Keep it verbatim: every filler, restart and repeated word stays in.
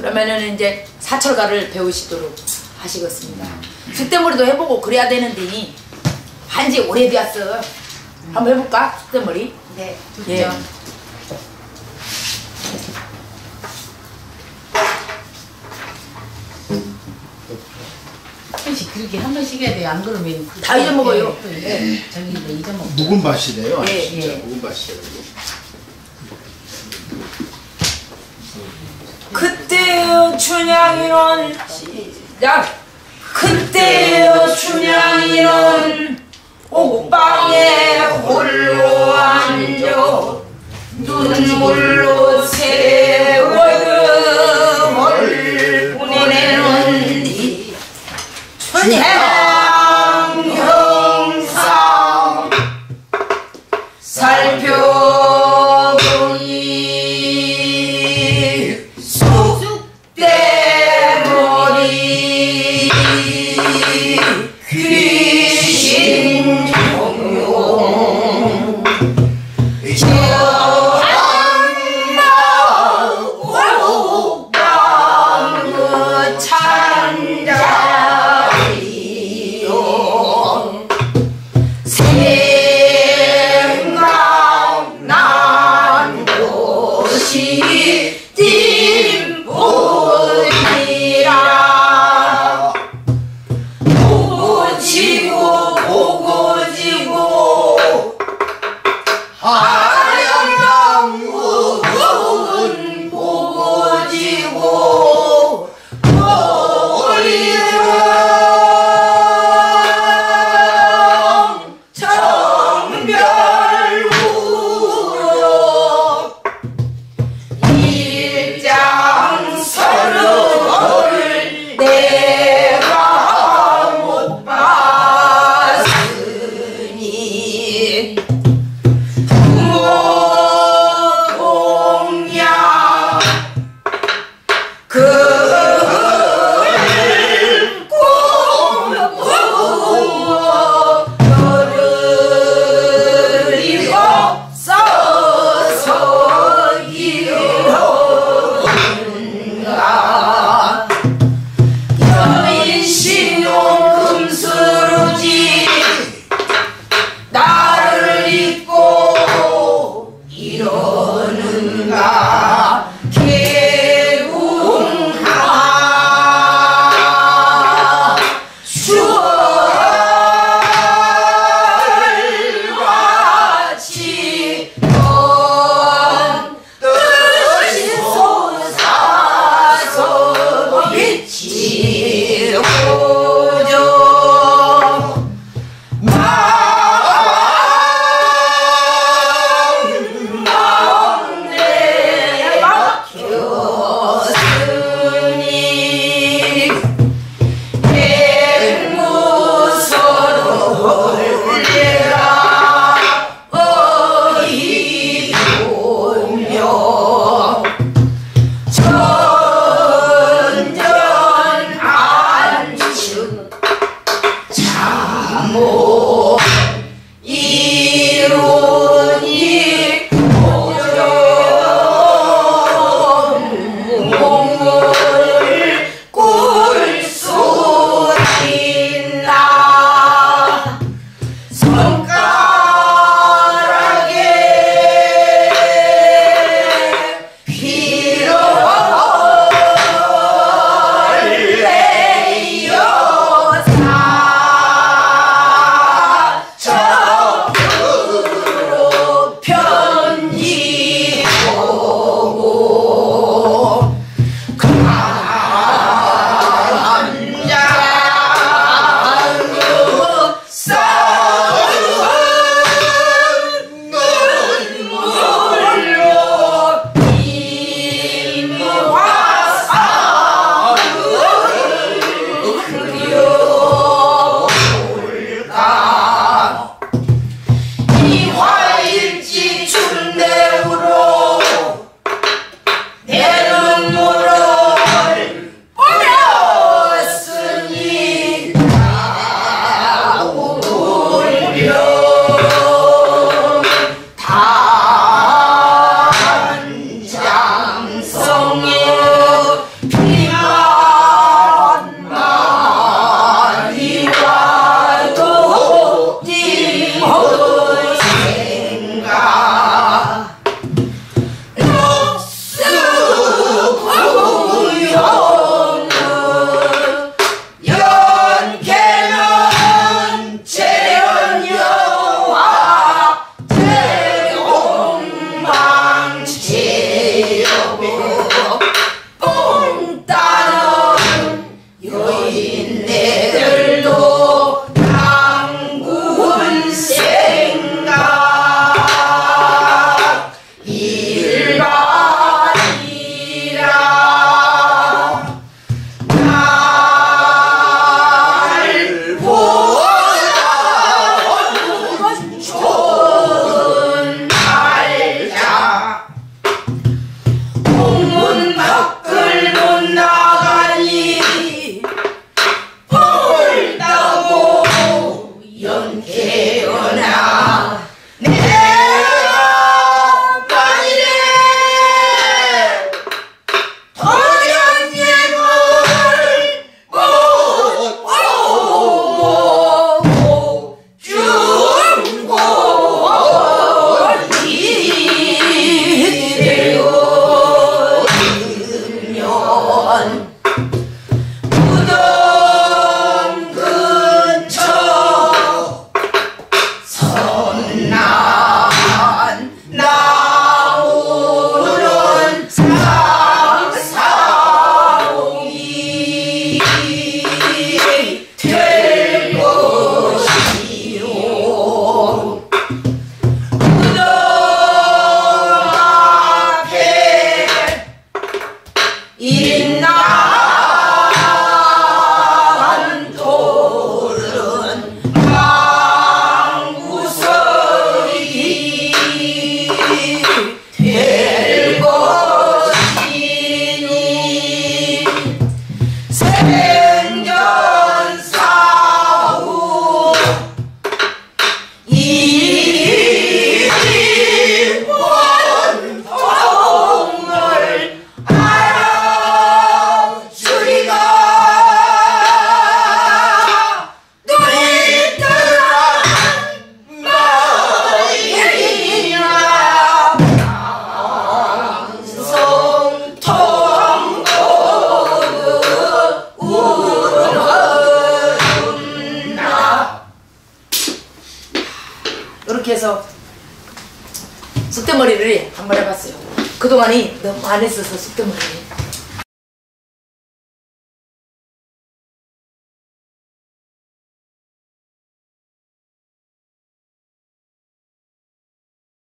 그러면은 이제 사철가를 배우시도록 하시겠습니다. 쑥대머리도 해보고 그래야 되는데 한지 오래 되었어. 한번 해볼까? 쑥대머리? 네, 좋죠. 예. 한번씩 그렇게 한 번씩 해야 돼요. 안 그러면 다 잊어먹어요. 예, 예. 저기 뭐 잊어먹고. 묵은 밭이래요. 예, 진짜 예. 묵은 밭이래요. 그때의 춘향이는 시작. 그때의 춘향이는 옥방에 홀로 앉아 눈물로 세월을 보내는디 춘향 형상 살펴보니 쑥대머리 귀신 정용 전나옥방의 찬자리요 생각난 곳이 뒷보이라 보고 지고 보고 지고 하얀 묵은 보고 지고 머리는 정별우로 일장서를 내가 못 봤으니 부모 동양 그을 꿈꾸고 너를 이어 써서 이러는가 여인신용 금수루지 나를 잊고 이러는가 개궁 그동안이 너무 안 했어서 쑥대머리.